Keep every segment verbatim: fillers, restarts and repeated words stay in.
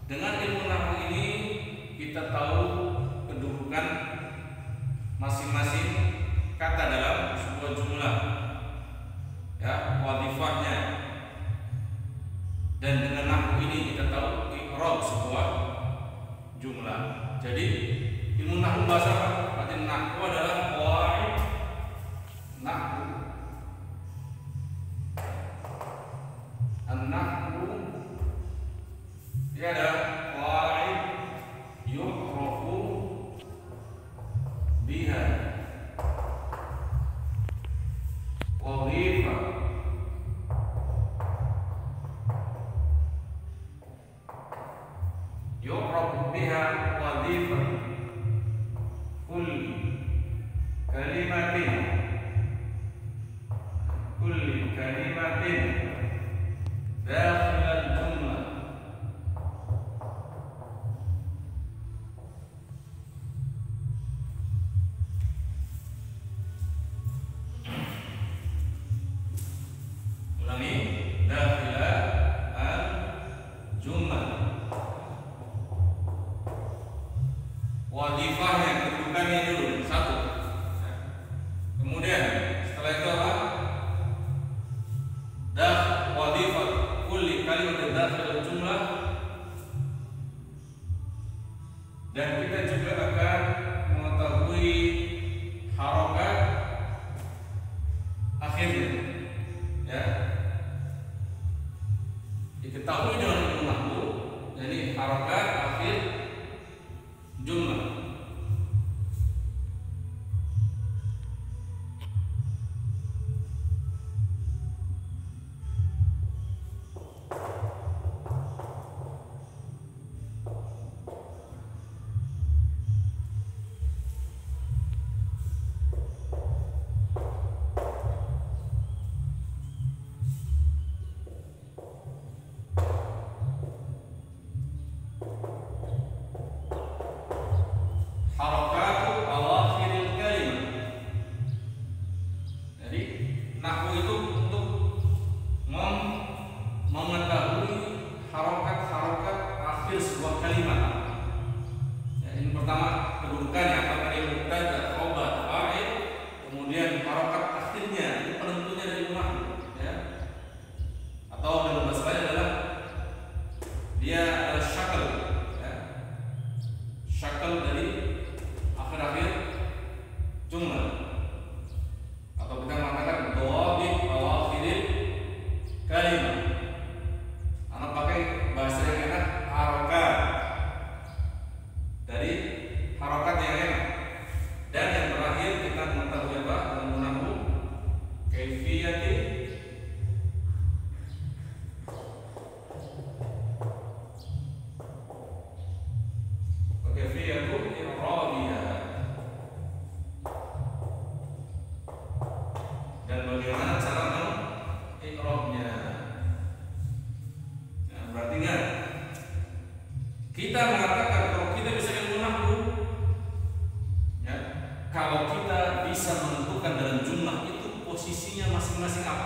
Dengan ilmu nahwu ini kita tahu kedudukan masing-masing kata dalam sebuah jumlah, ya, wadhifahnya. Dan dengan nahwu ini kita tahu i'rab sebuah jumlah. Jadi ilmu nahwu bahasa apa? Berarti nahwu adalah qawaid nahwu. An-nahwu dia adalah qawaid yu'rafu biha wadhifah yu'rafu biha wadhifah kulli kalimatin kulli kalimatin dakhil al-jumlah. Ulangi, dakhil al-jumlah. Wadhifahnya, kedudukannya dulu satu. Kemudian setelah itu apa? Dah wadhifah kulli kalimat dakhil jumlah. Dan kita juga akan mengetahui harokat akhirnya, ya. Diketahui dengan ilmu nahwu, jadi harokat akhir jumlah. Harakatu awakhiril kalimah. Jadi nahwu itu untuk mem- mengetahui harokat-harokat akhir sebuah kalimat. Ya, ini pertama kedudukannya, apakah dia mubtada, khobar, fa'il, kemudian harokat akhirnya itu penentunya dari nahwu, ya. Atau dalam bahasa lain adalah dia adalah syakal, ya. Syakal dari akhir-akhir jumlah, atau kita mengatakan dhawabit awakhiril kalimah. Anak pakai bahasa yang enak, harokat, dari harokat yang enak. Dan yang terakhir kita mengetahui apa? Ilmu nahwu, kaifiyati kaifiyatu i'rabiha. Dan bagaimana cara mengi'rabnya. Nah, berarti kan kita mengatakan kalau kita bisa ilmu nahwu, ya, kalau kita bisa menentukan dalam jumlah itu posisinya masing-masing apa?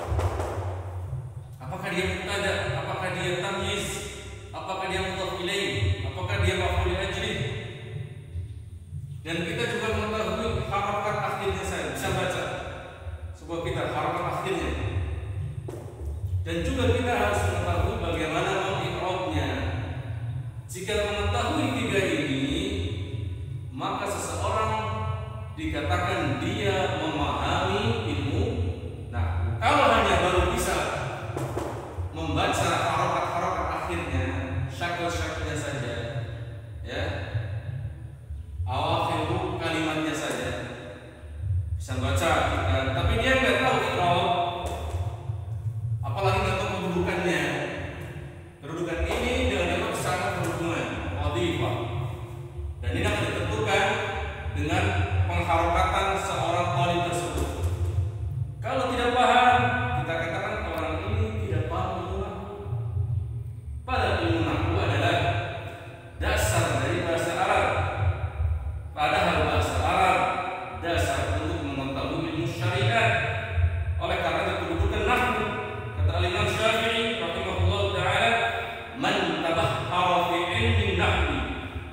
Apakah dia mubtada, apakah dia tamyiz, apakah dia mudhaf ilaih, apakah dia maf'ul li ajlih. Dan kita juga mengetahui harokat akhirnya. Saya bisa baca sebuah kitab harokat akhirnya. Dan juga kita harus mengetahui bagaimana mengi'rabnya. Jika mengetahui tiga ini, maka seseorang dikatakan dia memahami ilmu. Nah, kalau hanya baru bisa membaca harokat-harokat akhirnya, syakal-syakalnya saja, ya, awakhiru kalimatnya saja, bisa baca kita, tapi dia nggak tahu i'rab, apalagi nggak tahu kedudukannya. Kedudukan ini dengan yang sangat berhubungan, wadhifah, dan ini akan ditentukan dengan pengharokatan seorang talib tersebut. Kalau tidak paham, kita katakan orang ini tidak paham ilmu nahwu. Padahal ilmu nahwu adalah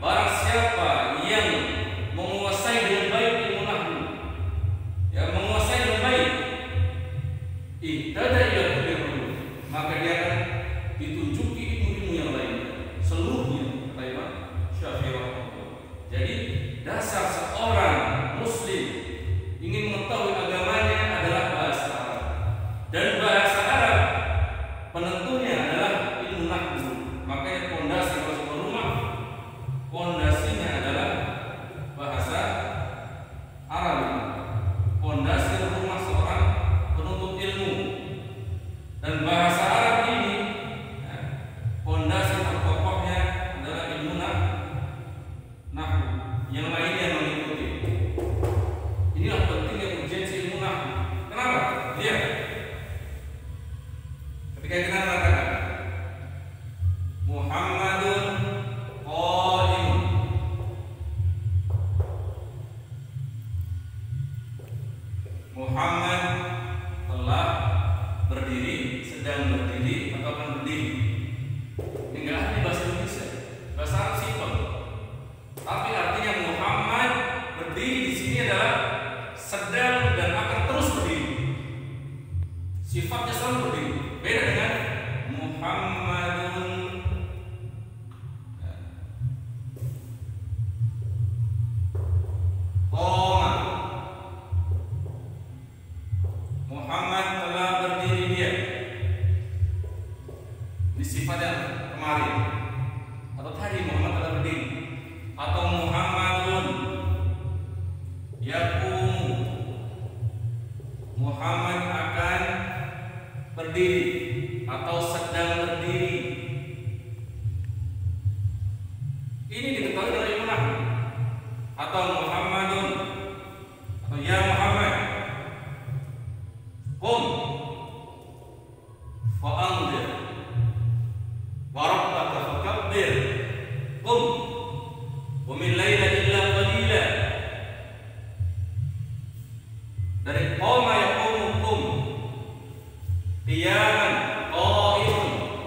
barang siapa yang menguasai dengan baik ilmu nahwu, ya menguasai dengan baik, ihtada ila kulli ilmu, maka dia akan ditunjuki ilmu-ilmu yang lainnya seluruhnya, kata Imam Syafi'i rahimahullah. Jadi dasar seorang muslim ingin mengetahui agamanya adalah bahasa Arab, dan bahasa Arab penentunya adalah ilmu nahwu. Makanya pondasi kalau sebuah rumah, pondasinya adalah bahasa Arab. Pondasi rumah seorang penuntut ilmu, dan bahasa Arab ini ya, pondasi terpokoknya adalah ilmu nahwu. Yang lainnya mengikuti. Inilah pentingnya urgensi ilmu nahwu. Kenapa? Lihat, ketika kita mengatakan Muhammadun qaim, Muhammad telah berdiri, sedang berdiri, atau akan berdiri. Ini enggak ada di bahasa Indonesia, bahasa Arab simpel. Tapi artinya Muhammad berdiri di sini adalah sedang dan akan terus berdiri. Sifatnya selalu berdiri. Beda dengan Muhammadun qama. Muhammad telah berdiri dia. Ini sifatnya kemarin atau tadi Muhammad telah berdiri. Atau Muhammadun yaqumu, Muhammad akan berdiri atau sedang berdiri. Ini diketahui dari ilmu nahwu. Atau Muhammadun, atau ya Muhammad qum wa anzir wa rabbaka fakabbir qum wa min laila illa qalila. Dari qoma yaqumu qum, qiyaman qaimun.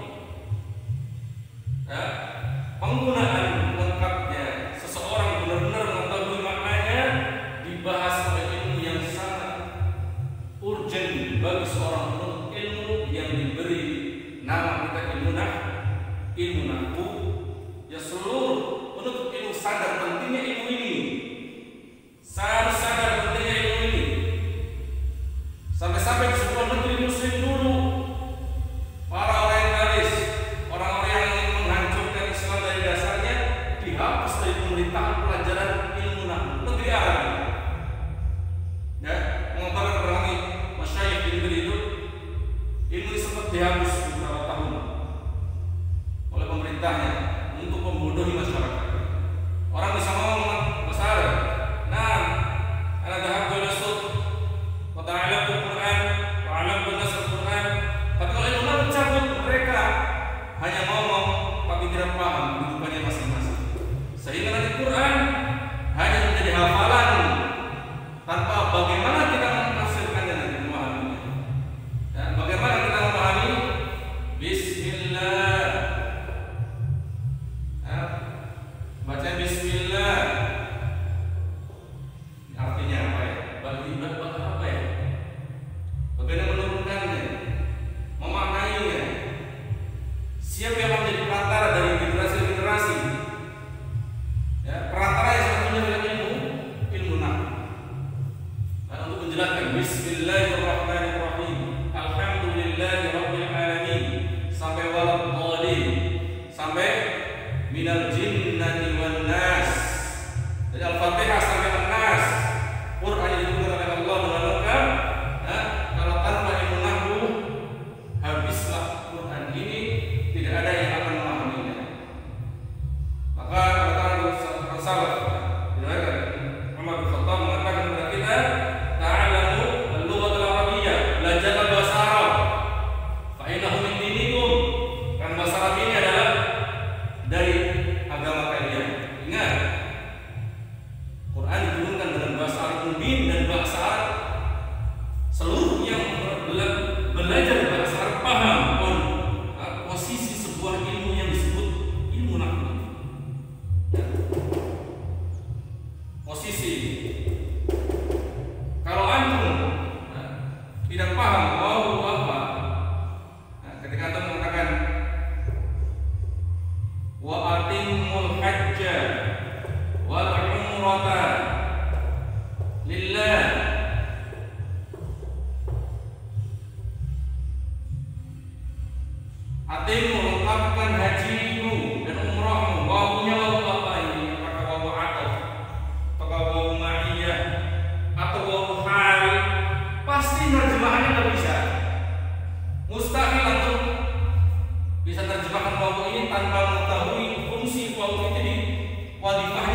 Ya, penggunaan lengkapnya seseorang benar-benar mengetahui maknanya dibahas oleh ilmu yang sangat urgent bagi seorang penuntut ilmu yang diberi nama kita ilmu nahwu. Ilmu nahwu ya, seluruh penuntut ilmu sadar pentingnya ilmu ini, sadar sadar pentingnya ilmu ini. Sampai-sampai di sebuah negeri muslim dulu, para orientalis, orang-orang yang ingin menghancurkan Islam dari dasarnya, dihapus dari pemerintahan pelajaran ilmu nahwu. Negeri Arab, ya, mengatakan berani masyayikh di negeri itu, ilmu ini sempat dihapus beberapa tahun oleh pemerintahnya untuk membodohi masyarakat. Orang bisa ngomong bahasa Arab, nah, ana dhahabtu ila suq wa ta'allamtu al-Qur'an wa 'allamtu an-nas al-Qur'an. Tapi kalau ilmu nahwu cabut, mereka hanya ngomong tapi tidak paham kehidupannya masing-masing. Sehingga nanti Quran hanya menjadi hafalan tanpa bagaimana kita menafsirkannya nanti memahaminya. Dan bagaimana kita memahami Bismillah. Ya, baca Bismillah. Artinya apa ya? Bagi ibadah apa ya? Bagaimana menurunkannya? Memaknainya? Siapa yang menjadi perantara dari generasi ke generasi? Ya, perantara yang satunya adalah ilmu ilmu nahwu. Dan untuk menjelaskan Bismillahirrahmanirrahim, Alhamdulillahi Rabbil Alamin, sampai walad dhalim, sampai minal jinnati wan nas. Dari Al-Fatihah sampai An-Nas. Quran yang diberikan oleh Allah dengan lengkap. Ya, kalau tanpa ilmu nahwu, habislah Quran ini, tidak ada yang akan memahaminya. Maka kata salaf, diriwayatkan Umar bin Khattab mengatakan kepada kita, ta'alamu al-lughat al-arabiyyah, belajarlah bahasa Arab. Fa innahu min dinikum, kan bahasa Arab ini adalah dari agama kalian. Ingat, Quran wa atimul hajja wal umrata lillah. Atimu, lengkapkan hajimu dan umrahmu. Wawunya wawu apa ini? Apakah wawu ataf, apakah wawu ma'iyah, atau wawu hal? Pasti terjemahannya nggak bisa. Mustahil untuk bisa terjemahkan wawu ini tanpa mengetahui fungsi wawu itu di wadifahnya